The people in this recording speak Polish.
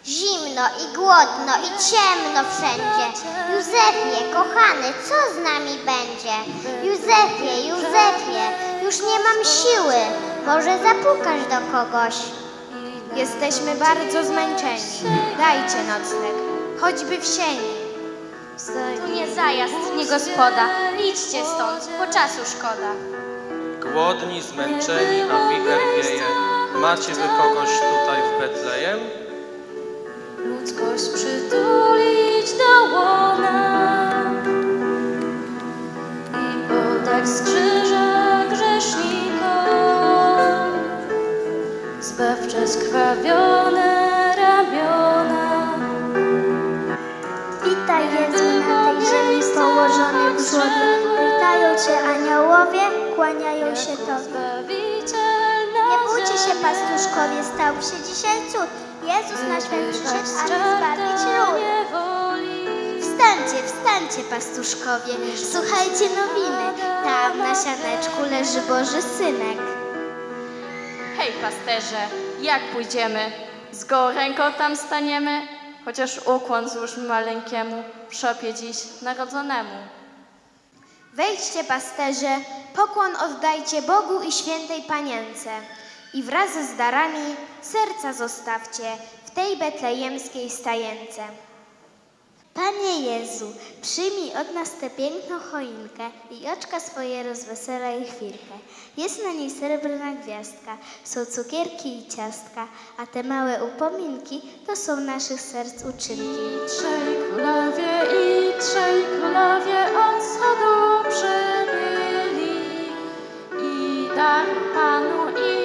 Zimno i głodno i ciemno wszędzie. Józefie, kochany, co z nami będzie? Józefie, Józefie, już nie mam siły. Może zapukasz do kogoś? Jesteśmy bardzo zmęczeni. Dajcie nocleg, choćby w sieni. Tu nie zajazd, nie gospoda. Idźcie stąd, bo czasu szkoda. Głodni, zmęczeni, a wicher wieje. Macie wy kogoś tutaj w Betlejem? Ludzkość przytulić do łona i podać z krzyża grzesznikom zbawcze skrwawione ramiona. Witaj Jezu na tej ziemi położony w żłobie. Witają Cię aniołowie, kłaniają się Tobie. Nie bójcie się, pastuszkowie, stał się dzisiaj cud. Jezus na świat przyszedł, aby zbawić lud. Wstańcie, wstańcie, pastuszkowie, słuchajcie nowiny. Tam na sianeczku leży Boży Synek. Hej, pasterze, jak pójdziemy? Z gołą ręką tam staniemy? Chociaż ukłon złóżmy maleńkiemu w szopie dziś narodzonemu. Wejdźcie, pasterze, pokłon oddajcie Bogu i świętej Panience i wraz z darami serca zostawcie w tej betlejemskiej stajence. Panie Jezu, przyjmij od nas tę piękną choinkę i oczka swoje rozweselaj chwilkę. Jest na niej srebrna gwiazdka, są cukierki i ciastka, a te małe upominki to są naszych serc uczynki. I trzej królowie od wschodu przybyli i dar Panu i